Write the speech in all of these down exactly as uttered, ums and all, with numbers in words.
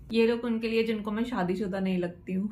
ये लोग उनके लिए जिनको मैं शादीशुदा नहीं लगती हूँ।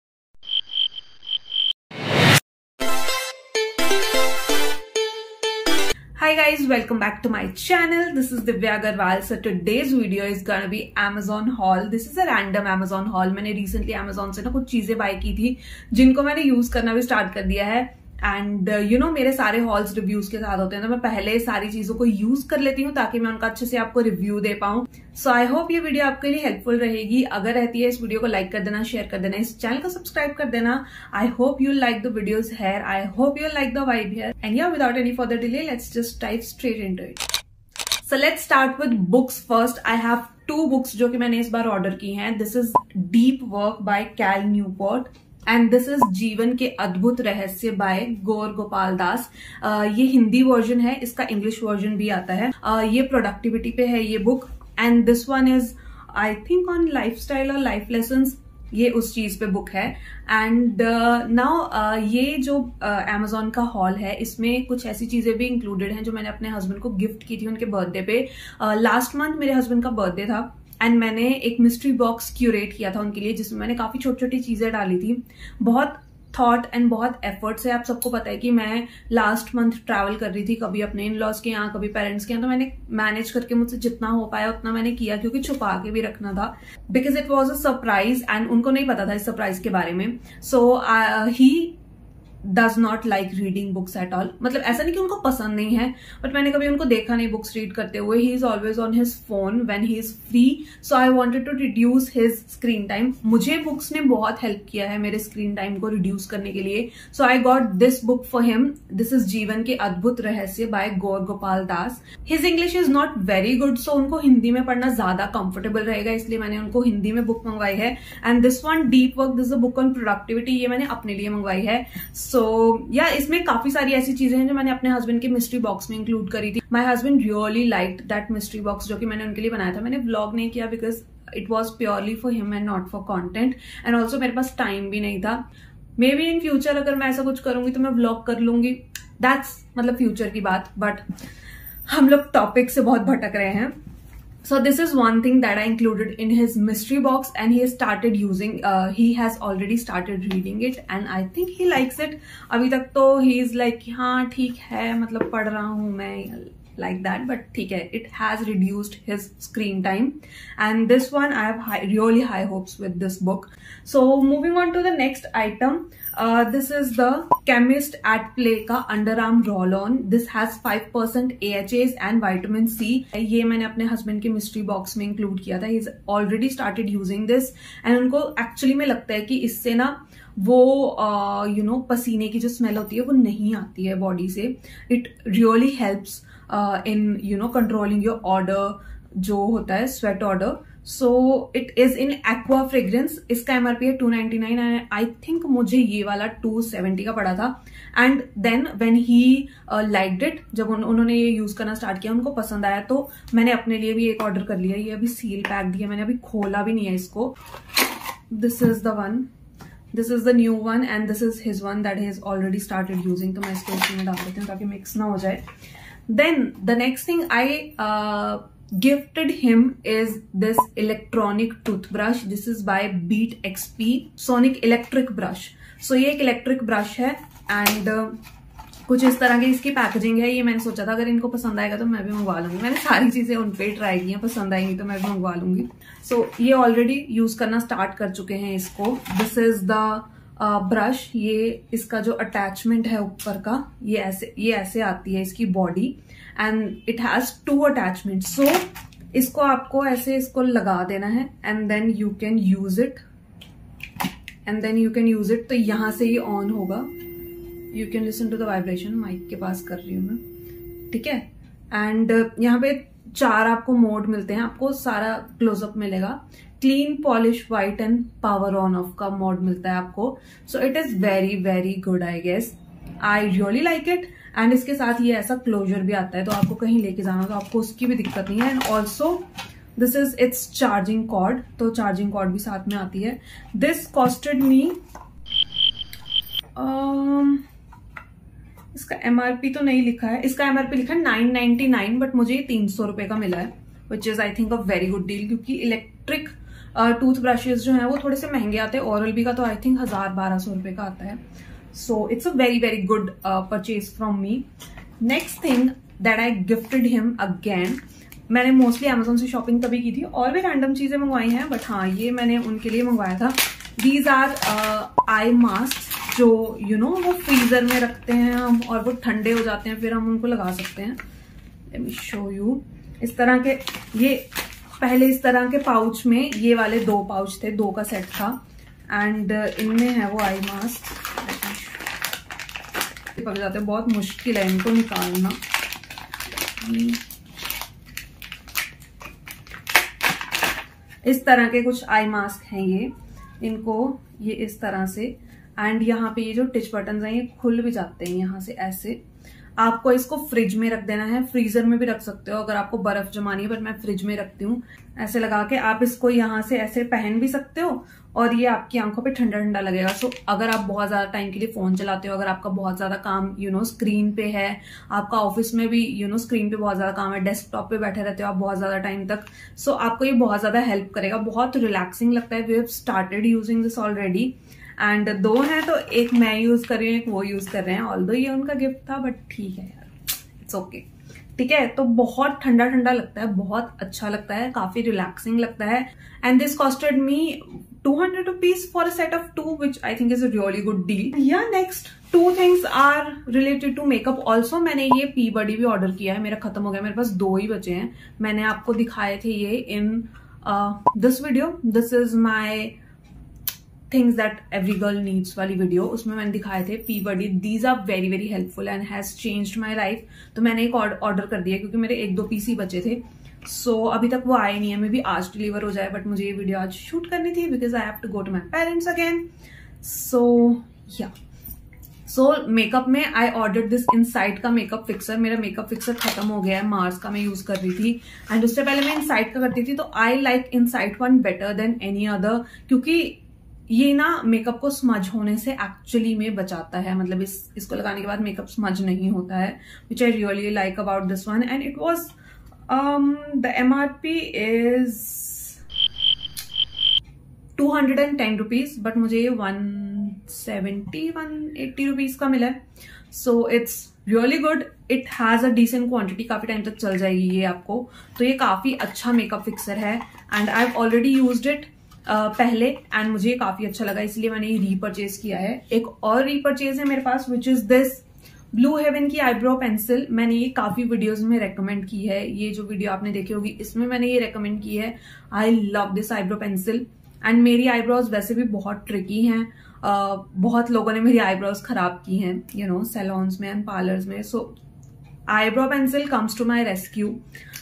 Hi guys, welcome back to my channel. This is Divya Agarwal. So today's video is gonna be Amazon haul. This is a random Amazon haul. मैंने recently Amazon से ना कुछ चीजें बाय की थी जिनको मैंने यूज करना भी स्टार्ट कर दिया है। एंड यू नो मेरे सारे हॉल्स रिव्यूज के साथ होते हैं, तो मैं पहले सारी चीजों को यूज कर लेती हूँ ताकि मैं उनका अच्छे से आपको रिव्यू दे पाऊँ। सो आई होप ये वीडियो आपके लिए हेल्पफुल रहेगी। अगर रहती है इस वीडियो को लाइक कर देना, शेयर कर देना, इस चैनल को सब्सक्राइब कर देना। I hope you like the videos here, I hope you like the vibe here, and या without any further delay let's just dive straight into it. So let's start with books first. I have two books जो कि मैंने इस बार order की हैं। This is deep work by Cal Newport and this is जीवन के अद्भुत रहस्य बाय गौर गोपाल दास। uh, ये हिंदी वर्जन है, इसका इंग्लिश वर्जन भी आता है। uh, ये प्रोडक्टिविटी पे है ये book, and this one is I think on lifestyle और लाइफ लेसन्स, ये उस चीज पे बुक है। एंड नाउ uh, uh, ये जो अमेजोन uh, का हॉल है इसमें कुछ ऐसी चीजें भी इंक्लूडेड हैं जो मैंने अपने हस्बैंड को गिफ्ट की थी उनके बर्थडे पे। लास्ट uh, मंथ मेरे हस्बैंड का बर्थडे था एंड मैंने एक मिस्ट्री बॉक्स क्यूरेट किया था उनके लिए, जिसमें मैंने काफी छोटी छोटी चीजें डाली थी। बहुत थॉट एंड बहुत एफर्ट से, आप सबको पता है कि मैं लास्ट मंथ ट्रैवल कर रही थी, कभी अपने इन लॉज के यहाँ कभी पेरेंट्स के यहाँ, तो मैंने मैनेज करके मुझसे जितना हो पाया उतना मैंने किया, क्योंकि छुपा के भी रखना था because it was a surprise and उनको नहीं पता था इस सरप्राइज के बारे में। So he does not like reading books at all. मतलब ऐसा नहीं कि उनको पसंद नहीं है, बट मैंने कभी उनको देखा नहीं बुक्स रीड करते हुए। He is always on his phone when he is free, so I wanted to reduce his screen time. मुझे बुक्स ने बहुत हेल्प किया है मेरे स्क्रीन टाइम को रिड्यूस करने के लिए। So I got this book for him. This is जीवन के अद्भुत रहस्य by Gaur Gopal Das. His English is not very good, so उनको हिंदी में पढ़ना ज्यादा कंफर्टेबल रहेगा, इसलिए मैंने उनको हिंदी में बुक मंगवाई है। And this one deep work, this is a book on productivity, ये मैंने अपने लिए मंगवाई है। सो so, या yeah, इसमें काफी सारी ऐसी चीजें हैं जो मैंने अपने हस्बैंड के मिस्ट्री बॉक्स में इंक्लूड करी थी। My husband really liked that mystery box जो कि मैंने उनके लिए बनाया था। मैंने व्लॉग नहीं किया because it was purely for him and not for content, and also मेरे पास टाइम भी नहीं था। मे बी इन फ्यूचर अगर मैं ऐसा कुछ करूंगी तो मैं व्लॉग कर लूंगी, दैट्स मतलब फ्यूचर की बात। बट हम लोग टॉपिक से बहुत भटक रहे हैं। So this is one thing that I included in his mystery box, and he has started using, uh, he has already started reading it and I think he likes it. अभी तक तो he is like हाँ ठीक है, मतलब पढ़ रहा हूँ मैं like that, but ठीक है, it has reduced his screen time, and this one I have high, really high hopes with this book. So moving on to the next item, uh, this is the Chemist at Play का Underarm Roll-On. This has five percent A H As and vitamin C. ये मैंने अपने husband के mystery box में include किया था। He's already started using this, and उनको actually में लगता है कि इससे ना वो you uh, know you know, पसीने की जो स्मेल होती है वो नहीं आती है बॉडी से। It really helps in you know controlling your odour जो होता है sweat odour. So it is in aqua fragrance. इसका एमआरपी है two ninety nine and I think मुझे ये वाला टू सेवेंटी का पड़ा था। And then when he liked it, जब उन, उन्होंने ये यूज करना स्टार्ट किया, उनको पसंद आया, तो मैंने अपने लिए भी एक ऑर्डर कर लिया। ये अभी सील पैक दिया, मैंने अभी खोला भी नहीं है इसको। This is the one, this is the new one and this is his one that he has already started using. तो मैं इसको इसी में डाल देती हूँ ताकि मिक्स ना हो जाए। Then the next thing I uh, gifted him is this electronic toothbrush. This is by Beat X P Sonic Electric Brush. So ये एक इलेक्ट्रिक ब्रश है एंड uh, कुछ इस तरह की इसकी पैकेजिंग है। ये मैंने सोचा था अगर इनको पसंद आएगा तो मैं भी मंगवा लूंगी। मैंने सारी चीजें उन पे ट्राई की हैं, पसंद आएंगी तो मैं भी मंगवा लूंगी। सो so, ये ऑलरेडी यूज करना स्टार्ट कर चुके हैं इसको। This is the brush. uh, ये इसका जो अटैचमेंट है ऊपर का, ये ऐसे ये ऐसे आती है इसकी body, and it has two attachment. So इसको आपको ऐसे इसको लगा देना है and then you can use it and then you can use it. तो यहां से ये ऑन होगा। You can listen to the vibration, mic के पास कर रही हूं मैं, ठीक है। एंड uh, यहाँ पे चार आपको मोड मिलते हैं, आपको सारा क्लोजअप मिलेगा। Clean, polish, white and power on off का मोड मिलता है आपको। So it is very very good, I guess I really like it. And इसके साथ ये ऐसा क्लोजर भी आता है, तो आपको कहीं लेके जाना तो आपको उसकी भी दिक्कत नहीं है। And also this is its charging cord, तो चार्जिंग कॉर्ड भी साथ में आती है। दिस कॉस्टेड मी, इसका एमआरपी तो नहीं लिखा है, इसका एमआरपी लिखा है नाइन नाइनटी नाइन, बट मुझे ये तीन सौ रुपए का मिला है, which is I think a very good deal, क्योंकि इलेक्ट्रिक टूथ ब्रशेज जो है वो थोड़े से महंगे आते हैं। ओरल बी का तो आई थिंक हजार बारह सौ रुपए का आता है। So it's a very very good purchase from me. Next thing that I gifted him again, मैंने मोस्टली अमेजोन से शॉपिंग तभी की थी, और भी रैंडम चीजें मंगवाई हैं, बट हाँ ये मैंने उनके लिए मंगवाया था। दीज आर आई मास्क जो यू नो वो फ्रीजर में रखते हैं हम और वो ठंडे हो जाते हैं, फिर हम उनको लगा सकते हैं। Let me show you. इस तरह के ये पहले इस तरह के पाउच में ये वाले दो पाउच थे, दो का सेट था, एंड इनमें है वो आई मास्क। पक जाते हैं, बहुत मुश्किल है इनको निकालना। इस तरह के कुछ आई मास्क हैं ये, इनको ये इस तरह से, एंड यहाँ पे ये जो टिच बटन हैं ये खुल भी जाते हैं यहाँ से ऐसे। आपको इसको फ्रिज में रख देना है, फ्रीजर में भी रख सकते हो अगर आपको बर्फ जमानी है, बट मैं फ्रिज में रखती हूँ। ऐसे लगा के आप इसको यहाँ से ऐसे पहन भी सकते हो और ये आपकी आंखों पे ठंडा ठंडा लगेगा। सो so, अगर आप बहुत ज्यादा टाइम के लिए फोन चलाते हो, अगर आपका बहुत ज्यादा काम यू नो स्क्रीन पे है, आपका ऑफिस में भी यू नो स्क्रीन पे बहुत ज्यादा काम है, डेस्कटॉप पे बैठे रहते हो आप बहुत ज्यादा टाइम तक, सो so, आपको ये बहुत ज्यादा हेल्प करेगा, बहुत रिलैक्सिंग लगता है। We have started using this already, and दो हैं तो एक मैं यूज कर रही हूँ, एक वो यूज कर रहे हैं। ऑल्दो ये उनका गिफ्ट था, बट ठीक है यार, इट्स ओके। ठीक है, तो बहुत ठंडा ठंडा लगता है, बहुत अच्छा लगता है, काफी रिलैक्सिंग लगता है। And this cost me two hundred rupees for a set of two, which I think is a really good deal. Yeah next two things are related to makeup also. मैंने ये पी बडी भी order किया है, मेरा खत्म हो गया, मेरे पास दो ही बचे हैं। मैंने आपको दिखाए थे ये in this video, this is my things that every girl needs वाली वीडियो, उसमें मैंने दिखाए थे PeeBuddy. These are very very helpful and has changed my life. तो मैंने एक ऑर्डर कर दिया क्योंकि मेरे एक दो पीस ही बचे थे। सो so, अभी तक वो आए नहीं है, मे बी आज डिलीवर हो जाए, बट मुझे ये वीडियो आज शूट करनी थी because I have to go to my parents again. So yeah so makeup में आई ऑर्डर दिस इनसाइट का मेकअप फिक्सर। मेरा मेकअप फिक्सर खत्म हो गया है, मार्स का मैं यूज कर रही थी, एंड उससे पहले मैं इनसाइट का करती थी। तो I like Insight one better than any other, क्योंकि ये ना मेकअप को स्मज होने से एक्चुअली में बचाता है। मतलब इस इसको लगाने के बाद मेकअप स्मज नहीं होता है, which I really like about this one. And it was the MRP is two hundred and ten rupees, but मुझे ये one seventy one eighty rupees का मिला है। So it's really good, it has a decent quantity, काफी time तक चल जाएगी ये आपको। तो ये काफी अच्छा मेकअप फिक्सर है, and I have already used it Uh, पहले, एंड मुझे काफी अच्छा लगा, इसलिए मैंने ये रीपरचेज किया है। एक और रीपरचेज है मेरे पास, which is this Blue Heaven की आईब्रो पेंसिल। मैंने ये काफी वीडियोस में रेकमेंड की है, ये जो वीडियो आपने देखी होगी इसमें मैंने ये रेकमेंड की है। I love this eyebrow pencil, and मेरी आईब्रोज वैसे भी बहुत ट्रिकी हैं। uh, बहुत लोगों ने मेरी आईब्रोज खराब की हैं यू नो सैलून्स में एंड पार्लर्स में। So eyebrow pencil comes to my rescue.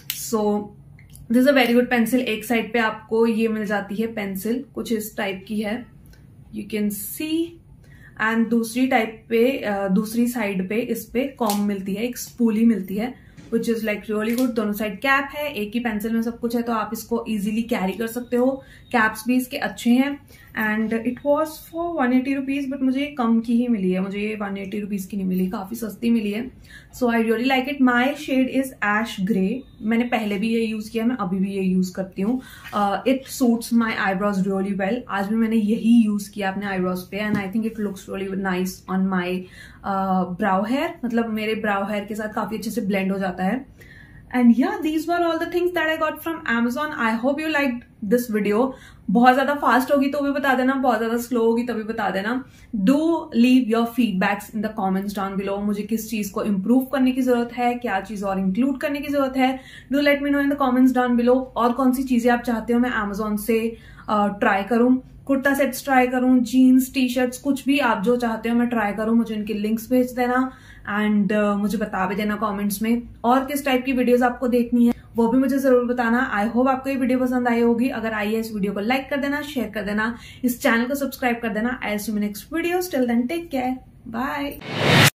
So this is a very good pencil. एक साइड पे आपको ये मिल जाती है पेंसिल, कुछ इस टाइप की है, यू कैन सी, एंड दूसरी टाइप पे दूसरी साइड पे इस पे कॉम मिलती है, एक स्पूली मिलती है, which is like really good. दोनों साइड कैप है, एक ही पेंसिल में सब कुछ है, तो आप इसको इजीली कैरी कर सकते हो। कैप्स भी इसके अच्छे हैं, and it was for one eighty rupees, but मुझे कम की ही मिली है, मुझे ये वन एटी रुपीज की नहीं मिली, काफी सस्ती मिली है। So I really like it. My shade is ash grey. मैंने पहले भी ये यूज किया, मैं अभी भी ये यूज करती हूँ। It suits my eyebrows really well. आज भी मैंने यही यूज किया अपने आईब्रोज पे, and I think it looks really nice on my brow hair. मतलब मेरे ब्राउ हेयर के साथ काफी अच्छे से ब्लेंड हो जाता है। And yeah, these were all the things that I got from Amazon. I hope you liked this video. बहुत ज्यादा फास्ट होगी तो भी बता देना, बहुत ज्यादा स्लो होगी तभी बता देना। Do leave your feedbacks in the comments down below. मुझे किस चीज को इम्प्रूव करने की जरूरत है, क्या चीज और इंक्लूड करने की जरूरत है, do let me know in the comments down below. और कौन सी चीजें आप चाहते हो मैं Amazon से ट्राई uh, करूं, कुर्ता सेट्स ट्राई करूं, जीन्स, टी शर्ट्स, कुछ भी आप जो चाहते हो मैं ट्राई करूं, मुझे उनके लिंक्स भेज देना, एंड uh, मुझे बता भी देना कमेंट्स में। और किस टाइप की वीडियोस आपको देखनी है वो भी मुझे जरूर बताना। आई होप आपको ये वीडियो पसंद आई होगी। अगर आई है इस वीडियो को लाइक कर देना, शेयर कर देना, इस चैनल को सब्सक्राइब कर देना। I see you next video, till then take care, bye.